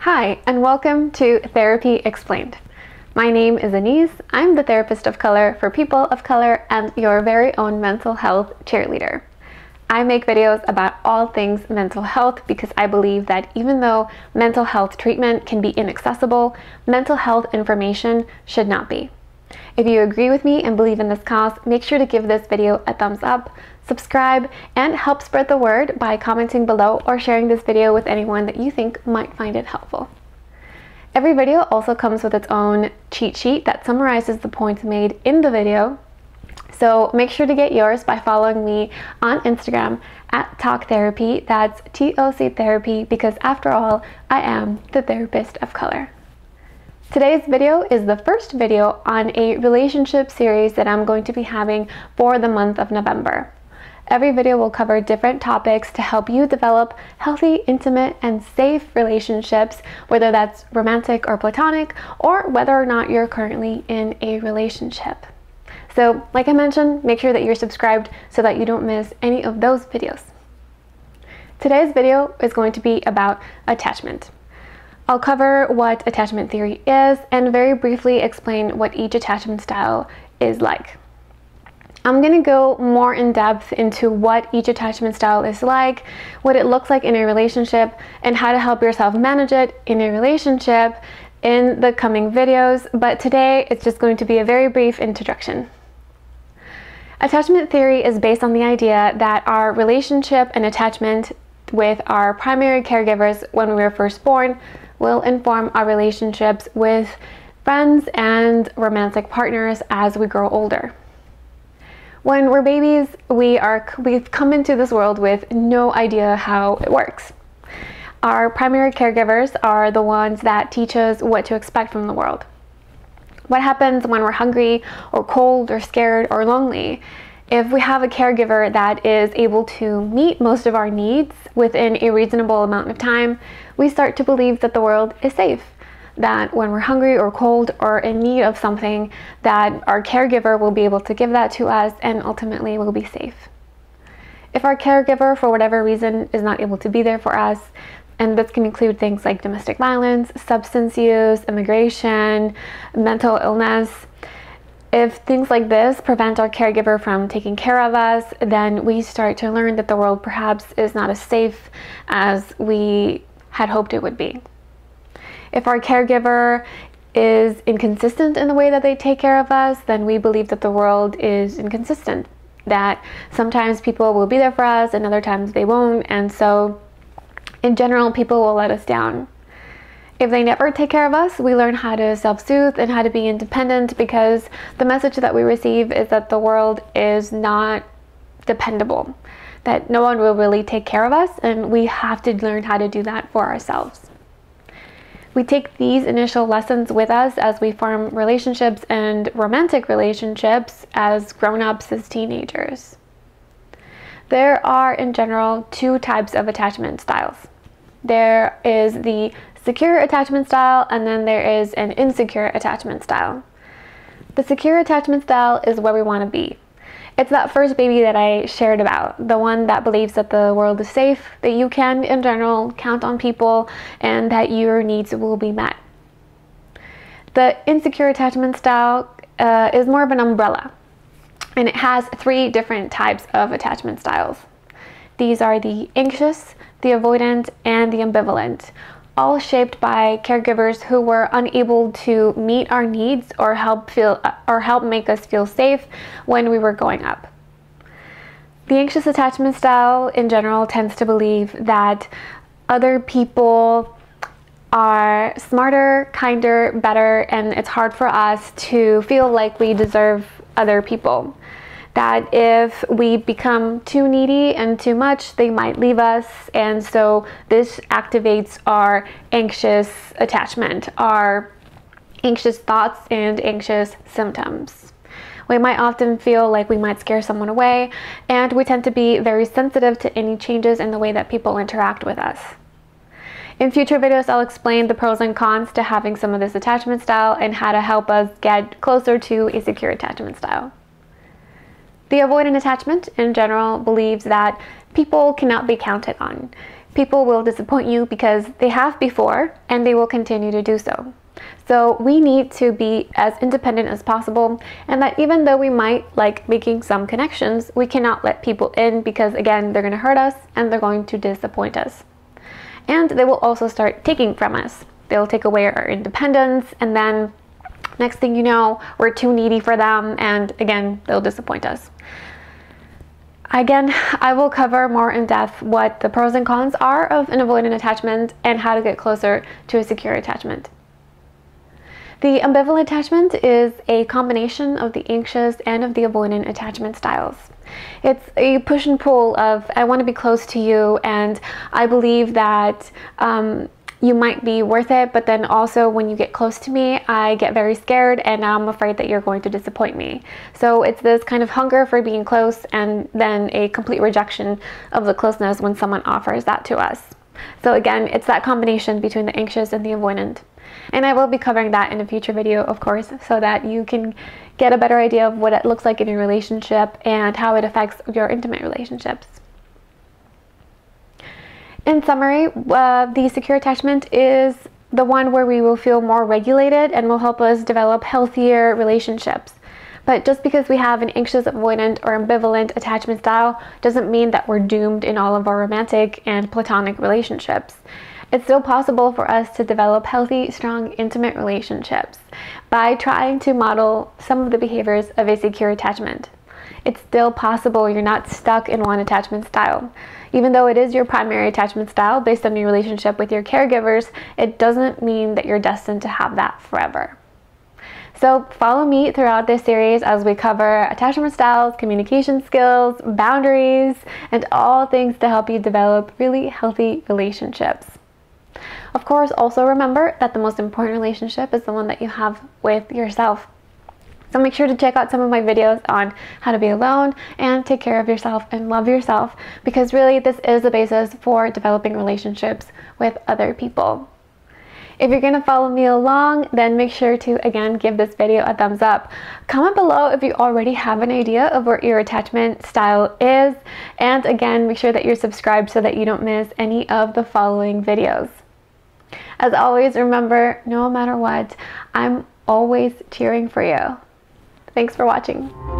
Hi, and welcome to Therapy Explained. My name is Anise. I'm the therapist of color for people of color and your very own mental health cheerleader. I make videos about all things mental health because I believe that even though mental health treatment can be inaccessible, mental health information should not be. If you agree with me and believe in this cause, make sure to give this video a thumbs up, subscribe, and help spread the word by commenting below or sharing this video with anyone that you think might find it helpful. Every video also comes with its own cheat sheet that summarizes the points made in the video, so make sure to get yours by following me on Instagram at Talk Therapy. That's TOC Therapy, because after all, I am the therapist of color. Today's video is the first video on a relationship series that I'm going to be having for the month of November. Every video will cover different topics to help you develop healthy, intimate, and safe relationships, whether that's romantic or platonic, or whether or not you're currently in a relationship. So, like I mentioned, make sure that you're subscribed so that you don't miss any of those videos. Today's video is going to be about attachment. I'll cover what attachment theory is and very briefly explain what each attachment style is like. I'm going to go more in depth into what each attachment style is like, what it looks like in a relationship, and how to help yourself manage it in a relationship in the coming videos, but today it's just going to be a very brief introduction. Attachment theory is based on the idea that our relationship and attachment with our primary caregivers when we were first born will inform our relationships with friends and romantic partners as we grow older. When we're babies, we've come into this world with no idea how it works. Our primary caregivers are the ones that teach us what to expect from the world. What happens when we're hungry or cold or scared or lonely? If we have a caregiver that is able to meet most of our needs within a reasonable amount of time, we start to believe that the world is safe. That when we're hungry or cold or in need of something, that our caregiver will be able to give that to us and ultimately we'll be safe. If our caregiver, for whatever reason, is not able to be there for us, and this can include things like domestic violence, substance use, immigration, mental illness. If things like this prevent our caregiver from taking care of us, then we start to learn that the world perhaps is not as safe as we had hoped it would be. If our caregiver is inconsistent in the way that they take care of us, then we believe that the world is inconsistent. That sometimes people will be there for us and other times they won't, and so in general, people will let us down. If they never take care of us, we learn how to self-soothe and how to be independent, because the message that we receive is that the world is not dependable, that no one will really take care of us, and we have to learn how to do that for ourselves. We take these initial lessons with us as we form relationships and romantic relationships as grown-ups, as teenagers. There are, in general, two types of attachment styles. There is the secure attachment style, and then there is an insecure attachment style. The secure attachment style is where we want to be. It's that first baby that I shared about, the one that believes that the world is safe, that you can, in general, count on people, and that your needs will be met. The insecure attachment style is more of an umbrella, and it has three different types of attachment styles. These are the anxious, the avoidant, and the ambivalent, all shaped by caregivers who were unable to meet our needs or help make us feel safe when we were growing up. The anxious attachment style in general tends to believe that other people are smarter, kinder, better, and it's hard for us to feel like we deserve other people. That if we become too needy and too much, they might leave us, and so this activates our anxious attachment, our anxious thoughts and anxious symptoms. We might often feel like we might scare someone away, and we tend to be very sensitive to any changes in the way that people interact with us. In future videos, I'll explain the pros and cons to having some of this attachment style and how to help us get closer to a secure attachment style. The avoidant attachment in general believes that People cannot be counted on. People will disappoint you because they have before and they will continue to do so. So we need to be as independent as possible, and that even though we might like making some connections, we cannot let people in because again, they're going to hurt us and they're going to disappoint us. And they will also start taking from us. They'll take away our independence, and then next thing you know, we're too needy for them, and again, they'll disappoint us. Again, I will cover more in depth what the pros and cons are of an avoidant attachment and how to get closer to a secure attachment. The ambivalent attachment is a combination of the anxious and of the avoidant attachment styles. It's a push and pull of, I want to be close to you and I believe that you might be worth it, but then also when you get close to me, I get very scared and I'm afraid that you're going to disappoint me. So it's this kind of hunger for being close and then a complete rejection of the closeness when someone offers that to us. So again, it's that combination between the anxious and the avoidant. And I will be covering that in a future video, of course, so that you can get a better idea of what it looks like in your relationship and how it affects your intimate relationships. In summary, the secure attachment is the one where we will feel more regulated and will help us develop healthier relationships. But just because we have an anxious, avoidant, or ambivalent attachment style doesn't mean that we're doomed in all of our romantic and platonic relationships. It's still possible for us to develop healthy, strong, intimate relationships by trying to model some of the behaviors of a secure attachment. It's still possible. You're not stuck in one attachment style. Even though it is your primary attachment style based on your relationship with your caregivers, it doesn't mean that you're destined to have that forever. So follow me throughout this series as we cover attachment styles, communication skills, boundaries, and all things to help you develop really healthy relationships. Of course, also remember that the most important relationship is the one that you have with yourself. So make sure to check out some of my videos on how to be alone and take care of yourself and love yourself, because really this is the basis for developing relationships with other people. If you're going to follow me along, then make sure to again give this video a thumbs up. Comment below if you already have an idea of what your attachment style is, and again make sure that you're subscribed so that you don't miss any of the following videos. As always, remember, no matter what, I'm always cheering for you. Thanks for watching.